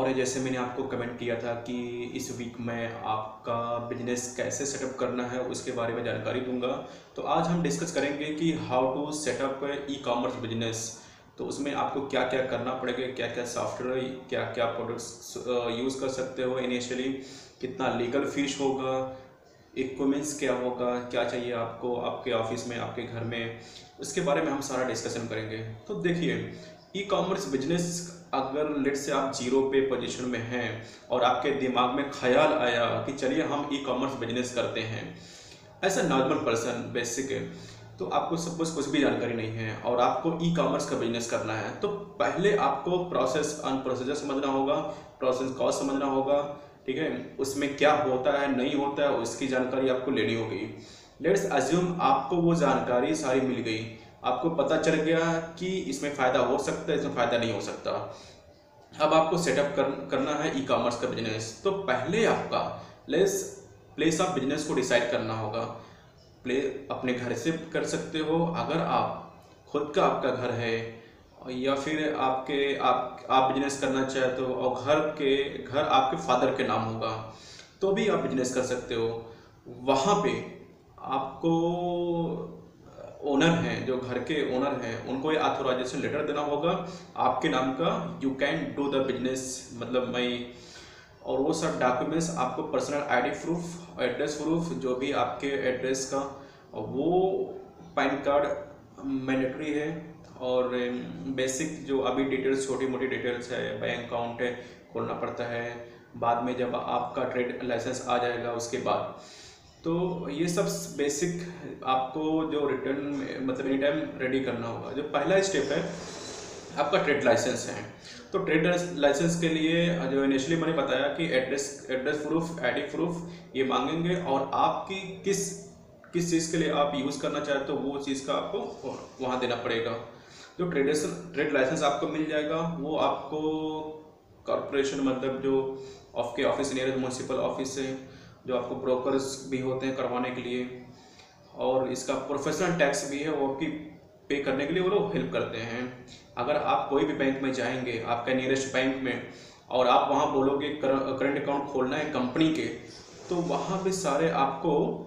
और जैसे मैंने आपको कमेंट किया था कि इस वीक में आपका बिजनेस कैसे सेटअप करना है उसके बारे में जानकारी दूंगा। तो आज हम डिस्कस करेंगे कि how to setup e commerce business. तो उसमें आपको क्या क्या करना पड़ेगा, क्या क्या सॉफ्टवेयर, क्या क्या प्रोडक्ट्स यूज़ कर सकते हो इनिशियली, कितना लीगल फीस होगा, इक्विपमेंट्स क्या होगा, क्या चाहिए आपको आपके ऑफिस में, आपके घर में, उसके बारे में हम सारा डिस्कशन करेंगे। तो देखिए, ई कॉमर्स बिजनेस अगर लेट से आप जीरो पे पोजीशन में हैं और आपके दिमाग में ख्याल आया कि चलिए हम ई कॉमर्स बिजनेस करते हैं, ऐसा नॉर्मल पर्सन बेसिक है, तो आपको सपोज कुछ भी जानकारी नहीं है और आपको ई कॉमर्स का बिजनेस करना है, तो पहले आपको प्रोसेस एंड प्रोसीजर समझना होगा, प्रोसेस कॉस्ट समझना होगा, ठीक है, उसमें क्या होता है नहीं होता है उसकी जानकारी आपको लेनी होगी। लेट्स अज्यूम आपको वो जानकारी सारी मिल गई, आपको पता चल गया कि इसमें फ़ायदा हो सकता है, इसमें फ़ायदा नहीं हो सकता। अब आपको सेटअप करना है ई कॉमर्स का बिजनेस। तो पहले आपका प्लेस ऑफ बिजनेस को डिसाइड करना होगा। अपने घर से कर सकते हो अगर आप खुद का आपका घर है, या फिर आप बिजनेस करना चाहते हो और घर आपके फादर के नाम होगा तो भी आप बिजनेस कर सकते हो। वहाँ पे आपको ओनर हैं, जो घर के ओनर हैं, उनको ये ऑथोराइजेशन लेटर देना होगा आपके नाम का, you can do the business, मतलब और वो सब डॉक्यूमेंट्स आपको personal ID proof, address proof, जो भी आपके एड्रेस का, वो पैन कार्ड मैंडेटरी है, और बेसिक जो अभी डिटेल्स, छोटी मोटी डिटेल्स है, बैंक अकाउंट है खोलना पड़ता है बाद में जब आपका ट्रेड लाइसेंस आ जाएगा उसके बाद। तो ये सब बेसिक आपको जो रिटर्न मतलब एनी टाइम रेडी करना होगा। जो पहला स्टेप है आपका ट्रेड लाइसेंस है। तो ट्रेड लाइसेंस के लिए जो इनिशियली मैंने बताया कि एड्रेस प्रूफ, आईडी प्रूफ ये मांगेंगे, और आपकी किस चीज़ के लिए आप यूज़ करना चाहते हो वो चीज़ का आपको वहाँ देना पड़ेगा। जो ट्रेड लाइसेंस आपको मिल जाएगा वो आपको कॉर्पोरेशन, मतलब जो आपके ऑफिस नियर म्यूनसिपल ऑफिस से, जो आपको ब्रोकर्स भी होते हैं करवाने के लिए, और इसका प्रोफेशनल टैक्स भी है वो आपकी पे करने के लिए वो लोग हेल्प करते हैं। अगर आप कोई भी बैंक में जाएंगे, आपका नियरेस्ट बैंक में, और आप वहाँ बोलोगे करंट अकाउंट खोलना है कंपनी के, तो वहाँ पे सारे आपको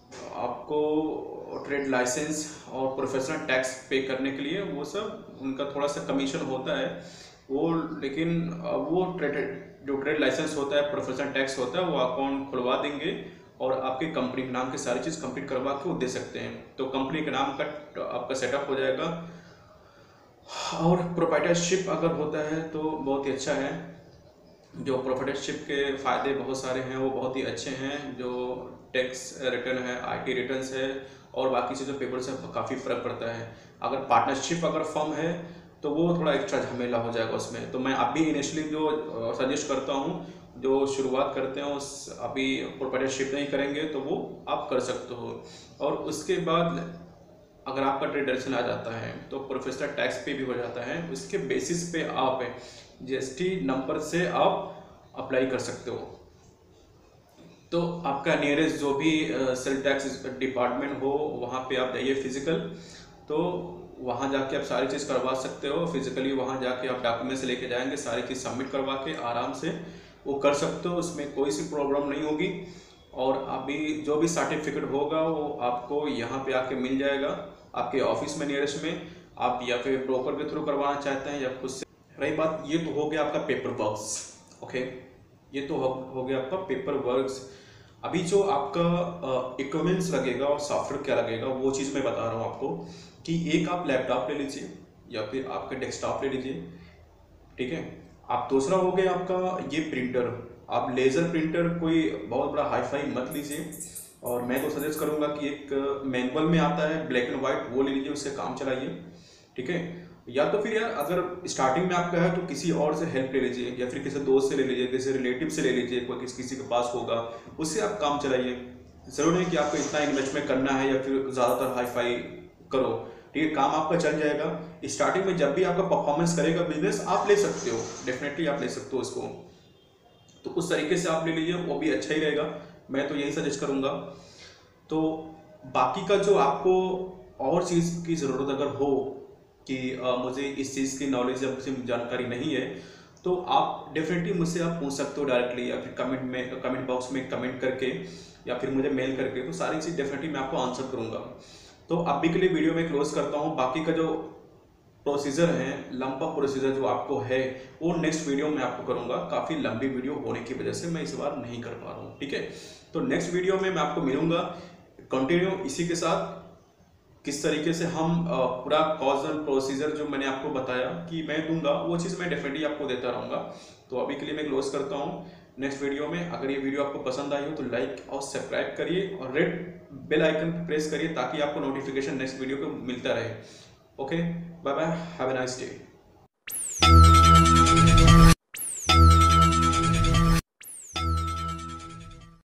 ट्रेड लाइसेंस और प्रोफेशनल टैक्स पे करने के लिए वो सब उनका थोड़ा सा कमीशन होता है वो, लेकिन वो ट्रेड लाइसेंस होता है, प्रोफेशनल टैक्स होता है, वो अकाउंट खुलवा देंगे और आपके कंपनी के नाम की सारी चीज़ कंप्लीट करवा के वो दे सकते हैं। तो कंपनी के नाम का आपका सेटअप हो जाएगा। और प्रोप्राइटरशिप अगर होता है तो बहुत ही अच्छा है। जो प्रोप्राइटरशिप के फ़ायदे बहुत सारे हैं, वो बहुत ही अच्छे हैं। जो टैक्स रिटर्न है, आईटी रिटर्न्स है, और बाकी चीज़ों पेपर से काफ़ी फ़र्क पड़ता है। अगर पार्टनरशिप अगर फर्म है तो वो थोड़ा एक्स्ट्रा झमेला हो जाएगा उसमें। तो मैं अभी इनिशियली जो सजेस्ट करता हूँ, जो शुरुआत करते हैं उस अभी प्रोप्राइटरशिप नहीं करेंगे तो वो आप कर सकते हो। और उसके बाद अगर आपका ट्रेड लाइसेंस आ जाता है तो प्रोफेशनल टैक्स पे भी हो जाता है। उसके बेसिस पे आप जीएसटी नंबर से आप अप्लाई कर सकते हो। तो आपका नियरेस्ट जो भी सेल टैक्स डिपार्टमेंट हो वहाँ पे आप जाइए फिजिकल, तो वहाँ जाके आप सारी चीज़ करवा सकते हो। फिजिकली वहाँ जाके आप डॉक्यूमेंट्स लेके जाएंगे, सारी चीज़ सबमिट करवा के आराम से वो कर सकते हो, उसमें कोई सी प्रॉब्लम नहीं होगी। और अभी जो भी सर्टिफिकेट होगा वो आपको यहाँ पे आके मिल जाएगा आपके ऑफिस में नियरेस्ट में। आप या फिर ब्रोकर के थ्रू करवाना चाहते हैं या खुद से। रही बात, ये तो हो गया आपका पेपर वर्क्स, ओके, ये तो हो गया आपका पेपर वर्क्स। अभी जो आपका इक्विपमेंट्स लगेगा और सॉफ्टवेयर क्या लगेगा वो चीज़ मैं बता रहा हूँ आपको। कि एक आप लैपटॉप ले लीजिए या फिर आपका डेस्कटॉप ले लीजिए, ठीक है। आप दूसरा हो गया आपका ये प्रिंटर, आप लेज़र प्रिंटर कोई बहुत बड़ा हाईफाई मत लीजिए, और मैं तो सजेस्ट करूंगा कि एक मैनुअल में आता है ब्लैक एंड वाइट, वो ले लीजिए, उससे काम चलाइए, ठीक है। या तो फिर यार अगर स्टार्टिंग में आपका है तो किसी और से हेल्प ले लीजिए, या फिर किसी दोस्त से ले लीजिए, किसी रिलेटिव से ले लीजिए, कोई किसी के पास होगा, उससे आप काम चलाइए। जरूर नहीं कि आपको इतना इन्वेस्टमेंट करना है या फिर ज़्यादातर हाईफाई करो, ठीक है, काम आपका चल जाएगा। स्टार्टिंग में जब भी आपका परफॉर्मेंस करेगा बिजनेस, आप ले सकते हो, डेफिनेटली आप ले सकते हो उसको। तो उस तरीके से आप ले लीजिए, वो भी अच्छा ही रहेगा, मैं तो यही सजेस्ट करूँगा। तो बाकी का जो आपको और चीज़ की ज़रूरत अगर हो कि मुझे इस चीज़ की नॉलेज या मुझे जानकारी नहीं है, तो आप डेफिनेटली मुझसे आप पूछ सकते हो डायरेक्टली, या फिर कमेंट बॉक्स में कमेंट करके, या फिर मुझे मेल करके, तो सारी चीज़ डेफिनेटली मैं आपको आंसर करूँगा। तो अभी के लिए वीडियो में क्लोज करता हूँ। बाकी का जो प्रोसीजर है, लंबा प्रोसीजर जो आपको है, वो नेक्स्ट वीडियो में आपको करूँगा। काफ़ी लंबी वीडियो होने की वजह से मैं इस बार नहीं कर पा रहा हूँ, ठीक है। तो नेक्स्ट वीडियो में मैं आपको मिलूँगा कंटिन्यू इसी के साथ, किस तरीके से हम पूरा कॉज एंड प्रोसीजर जो मैंने आपको बताया कि मैं दूंगा, वो चीज़ मैं डेफिनेटली आपको देता रहूँगा। तो अभी के लिए मैं क्लोज करता हूँ। नेक्स्ट वीडियो में अगर ये वीडियो आपको पसंद आई हो तो लाइक और सब्सक्राइब करिए और रेड बेल आइकन प्रेस करिए ताकि आपको नोटिफिकेशन नेक्स्ट वीडियो को मिलता रहे। Okay, bye bye, have a nice day.